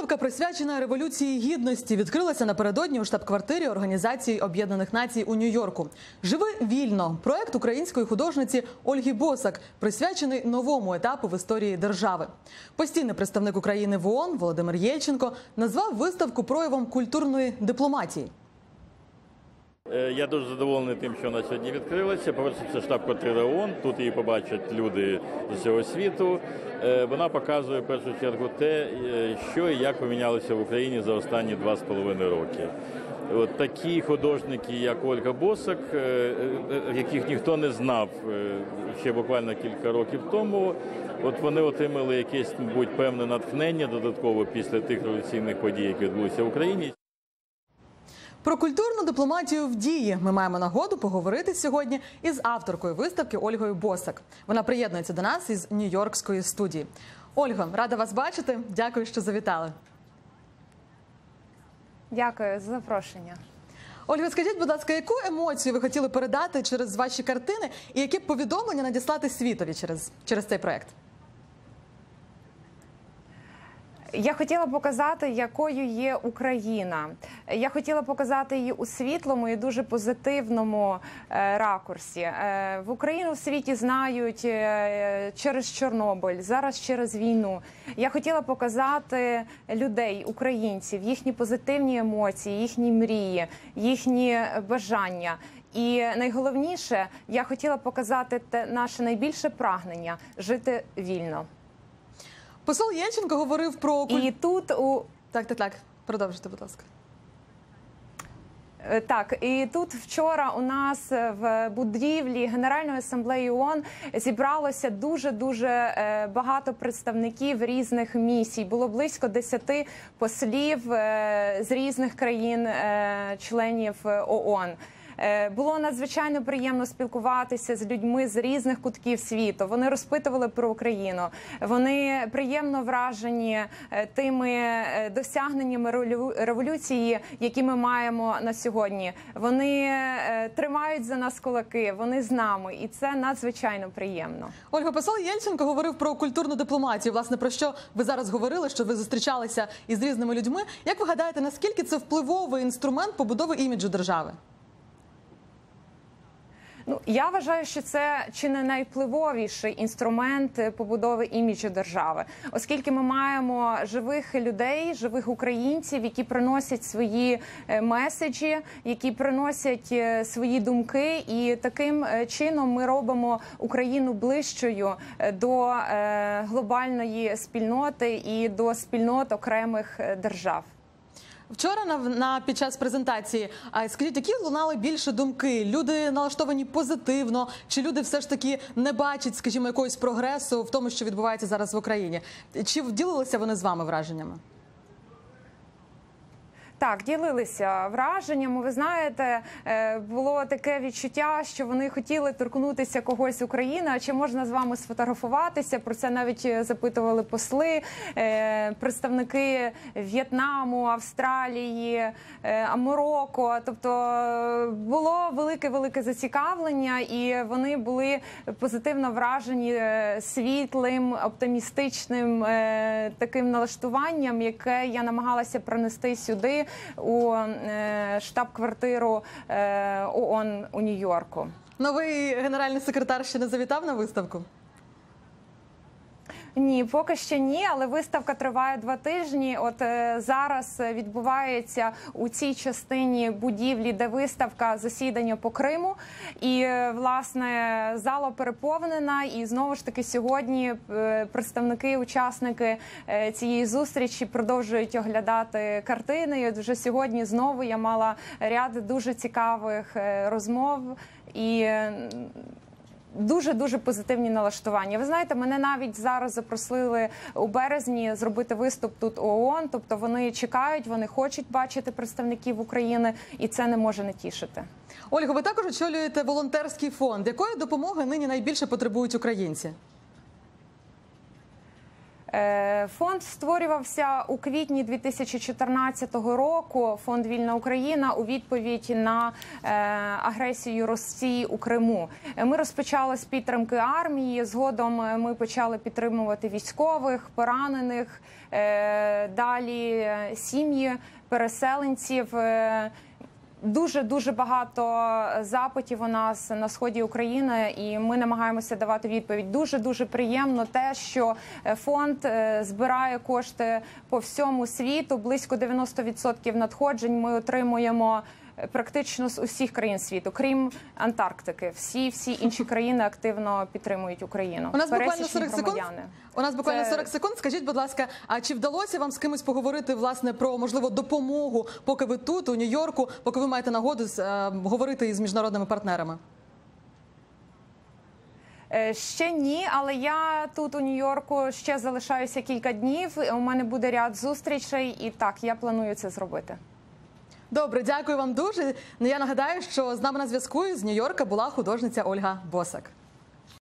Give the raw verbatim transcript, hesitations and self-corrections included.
Виставка, присвячена Революції Гідності, відкрилася напередодні у штаб-квартирі Організації Об'єднаних Націй у Нью-Йорку. «Живи вільно» – проект української художниці Ольги Босак, присвячений новому етапу в історії держави. Постійний представник України в ООН Володимир Єльченко назвав виставку проявом культурної дипломатії. Я дуже задоволений тим, що вона сьогодні відкрилася. По-перше, це штаб-квартира ООН, тут її побачать люди з усього світу. Вона показує в першу чергу те, що і як помінялося в Україні за останні два з половиною роки. От такі художники, як Ольга Босак, яких ніхто не знав ще буквально кілька років тому, от вони отримали якесь, мабуть, певне натхнення додатково після тих революційних подій, які відбулися в Україні. Про культурну дипломатію в дії ми маємо нагоду поговорити сьогодні із авторкою виставки Ольгою Босак. Вона приєднується до нас із Нью-Йоркської студії. Ольго, рада вас бачити. Дякую, що завітали. Дякую за запрошення. Ольга, скажіть, будь ласка, яку емоцію ви хотіли передати через ваші картини і яке повідомлення надіслати світові через, через цей проєкт? Я хотіла показати, якою є Україна. Я хотіла показати її у світлому і дуже позитивному ракурсі. В Україну в світі знають через Чорнобиль, зараз через війну. Я хотіла показати людей, українців, їхні позитивні емоції, їхні мрії, їхні бажання. І найголовніше, я хотіла показати те наше найбільше прагнення – жити вільно. Посол Єльченко говорив про... І тут у... Так, так, так. Продовжуйте, будь ласка. Так, і тут вчора у нас в будівлі Генеральної асамблеї ООН зібралося дуже-дуже багато представників різних місій. Було близько десяти послів з різних країн-членів ООН. Було надзвичайно приємно спілкуватися з людьми з різних кутків світу. Вони розпитували про Україну. Вони приємно вражені тими досягненнями революції, які ми маємо на сьогодні. Вони тримають за нас кулаки, вони з нами. І це надзвичайно приємно. Ольга, посол Єльченко говорив про культурну дипломатію. Власне, про що ви зараз говорили, що ви зустрічалися із різними людьми. Як ви гадаєте, наскільки це впливовий інструмент побудови іміджу держави? Ну, я вважаю, що це чи не найвпливовіший інструмент побудови іміджу держави, оскільки ми маємо живих людей, живих українців, які приносять свої меседжі, які приносять свої думки, і таким чином ми робимо Україну ближчою до глобальної спільноти і до спільнот окремих держав. Вчора на, на під час презентації, а скажіть, які лунали більше думки? Люди налаштовані позитивно, чи люди все ж таки не бачать, скажімо, якогось прогресу в тому, що відбувається зараз в Україні? Чи ділилися вони з вами враженнями? Так, ділилися враженнями. Ви знаєте, було таке відчуття, що вони хотіли торкнутися когось України, а чи можна з вами сфотографуватися? Про це навіть запитували посли, представники В'єтнаму, Австралії, Марокко. Тобто було велике-велике зацікавлення, і вони були позитивно вражені світлим, оптимістичним таким налаштуванням, яке я намагалася пронести сюди, у штаб-квартиру ООН у Нью-Йорку. Новий генеральний секретар ще не завітав на виставку? Ні, поки що ні, але виставка триває два тижні. От е, зараз відбувається у цій частині будівлі, де виставка, засідання по Криму. І, е, власне, зала переповнена. І, знову ж таки, сьогодні е, представники, учасники е, цієї зустрічі продовжують оглядати картини. І от вже сьогодні знову я мала ряд дуже цікавих е, розмов і е, дуже-дуже позитивні налаштування. Ви знаєте, мене навіть зараз запросили у березні зробити виступ тут у ООН, тобто вони чекають, вони хочуть бачити представників України, і це не може не тішити. Ольга, ви також очолюєте волонтерський фонд. Якої допомоги нині найбільше потребують українці? Е, Фонд створювався у квітні дві тисячі чотирнадцятого року, фонд «Вільна Україна», у відповідь на е, агресію Росії у Криму. Е, Ми розпочали з підтримки армії, згодом е, ми почали підтримувати військових, поранених, е, далі е, сім'ї переселенців. Е, Дуже-дуже багато запитів у нас на сході України, і ми намагаємося давати відповідь. Дуже-дуже приємно те, що фонд збирає кошти по всьому світу. Близько дев'яносто відсотків надходжень ми отримуємо практично з усіх країн світу, крім Антарктики. Всі всі інші країни активно підтримують Україну. У нас буквально Пересічні сорок секунд. громадяни. У нас буквально Це- сорок секунд. Скажіть, будь ласка, а чи вдалося вам з кимось поговорити власне про можливо допомогу, поки ви тут, у Нью-Йорку, поки ви маєте нагоду з, е, говорити із міжнародними партнерами? Е, Ще ні, але я тут у Нью-Йорку ще залишаюся кілька днів. У мене буде ряд зустрічей, і так, я планую це зробити. Добре, дякую вам дуже. Ну, я нагадаю, що з нами на зв'язку з Нью-Йорка була художниця Ольга Босак.